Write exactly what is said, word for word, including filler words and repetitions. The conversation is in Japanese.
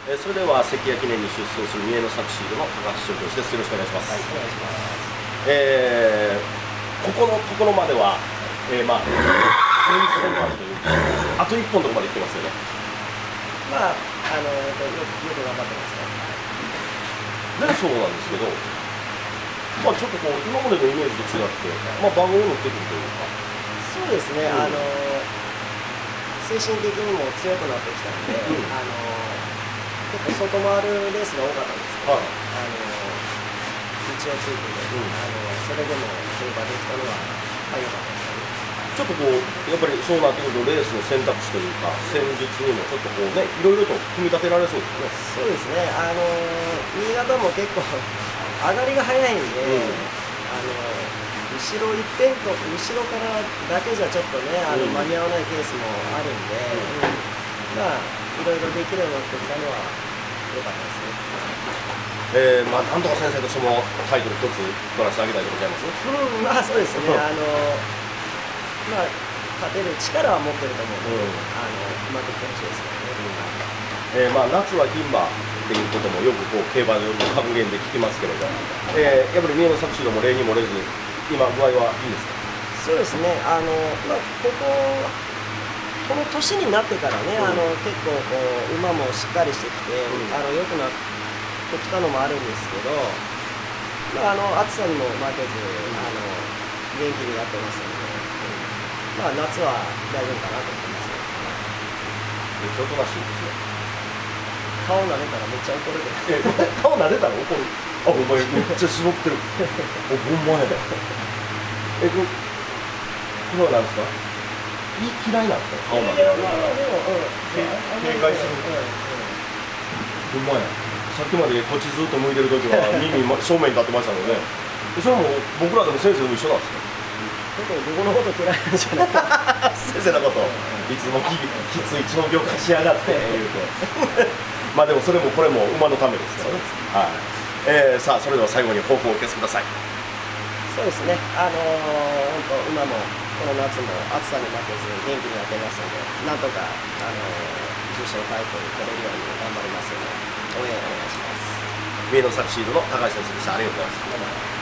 えー、それでは関谷記念に出走する三重のサクシードの高橋調教師です。よろしくお願いします。 はい、お願いします。 えー、ここのところまでは、えー、まあ先戦までというかあといっぽんのところまで行ってますよね。 まああのよくよく頑張ってますね。 ね、そうなんですけど、まあちょっとこう今までのイメージと違って、まあ番組も出てくるというか。 そうですね。 うん、 あの精神的にも強くなってきたので、うん、あの結構外回るレースが多かったんですけど、はい、あの道をついてて、うん、あのそれでも競馬できたのは良かったですね。 ちょっとこうやっぱりそうなってくるとレースの選択肢というか戦術にもちょっとこうねいろいろと組み立てられそうですね。 そうですね。あの新潟も結構上がりが早いんで、うん、あの後ろ一辺と後ろからだけじゃちょっとねあの、うん、間に合わないケースもあるんで、うん、まあいろいろできるようになってきたのは良かったですね。 えー、まあなんとか先生としてもタイトル一つ取らせてあげたいでございます。 うん、まあそうですね。あのまあ勝てる力は持ってると思うので、うん、あのうまくいってほしいですよね。うん、 えー、まあ夏は牝馬っていうこともよくこう競馬の還元で聞きますけれど、えー、やっぱり三重のサクシードも例に漏れず今具合はいいですか？ そうですね。あのまあこここの年になってからね、うん、あの結構こう馬もしっかりしてきて、うん、あの良くなってきたのもあるんですけど、まああの暑さにも負けず、あの元気にやってますので、まあ夏は大丈夫かなと思います。 めっちゃおとなしいですね。 顔撫でたらめっちゃ怒るで。 顔撫でたら怒る。あ、お前めっちゃ絞ってる。お、ほんまやだ。え、これ、これは何ですか？嫌いなんですか？顔撫でられるから。警戒する。ほんまや。さっきまでこっちずっと向いてる時は耳正面に立ってましたので、それも僕らでも先生と一緒なんですよ。 僕のこと嫌いなんじゃないか。 先生のこといつもききつい調教化しやがって言うて。まあでもそれもこれも馬のためですからね。はい。えー、さあそれでは最後に抱負をお聞かせください。 そうですね。あのー、本当馬もこの夏も暑さに負けず元気にやってますので、なんとかあのー、重賞タイトル取れるように頑張りますので応援お願いします。 三重のサクシードの高橋先生でした。ありがとうございました。